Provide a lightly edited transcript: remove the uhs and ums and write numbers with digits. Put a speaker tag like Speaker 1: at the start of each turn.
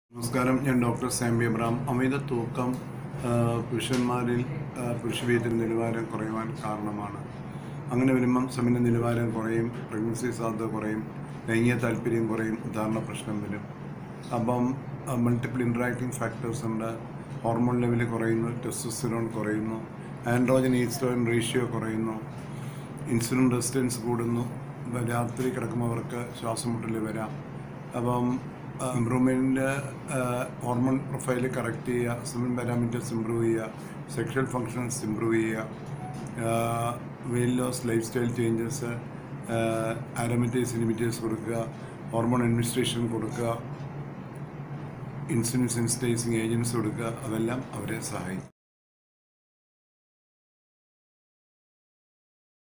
Speaker 1: നമസ്കാരം. ഞാൻ doctor Sambi Abraham. അമിത തൂക്കം പുരുഷന്മാരിൽ പുരുഷവീര്യത്തിൻ്റെ നിലവാരം കുറയുവാൻ കാരണമാണ്. അങ്ങനെ വരുമ്പം സെമിൻ്റെ നിലവാരം കുറയും, പ്രഗ്നൻസി സാധ്യത കുറയും, ലൈംഗിക താല്പര്യം കുറയും, ഉദാഹരണ പ്രശ്നം വരും. അപ്പം മൾട്ടിപ്പിൾ ഇൻട്രാക്റ്റിംഗ് ഫാക്ടേഴ്സ് ഉണ്ട്. ഹോർമോൺ ലെവൽ കുറയുന്നു, ടെസ്റ്റോസ്റ്റെറോൺ കുറയുന്നു, ആൻഡ്രോജൻ ഈസ്ട്രോജൻ റേഷ്യോ കുറയുന്നു, ഇൻസുലിൻ റെസിസ്റ്റൻസ് കൂടുന്നു, രാത്രി കിടക്കുമ്പോൾ അവർക്ക് ശ്വാസം മുട്ടൽ വരാം. അപ്പം ഇമ്പ്രൂവ്മെൻറ്റ് ഹോർമോൺ പ്രൊഫൈൽ കറക്റ്റ് ചെയ്യുക, സെമിൻ പാരാമീറ്റേഴ്സ് ഇമ്പ്രൂവ് ചെയ്യുക, സെക്ഷൽ ഫങ്ഷൻസ് ഇമ്പ്രൂവ് ചെയ്യുക, weight loss, life style changes, aromatase inhibitors കൊടുക്കുക, ഹോർമോൺ അഡ്മിനിസ്ട്രേഷൻ കൊടുക്കുക, ഇൻസുലിൻ സെൻസിറ്റൈസിങ് ഏജൻസ് കൊടുക്കുക, അതെല്ലാം അവരെ സഹായിക്കും.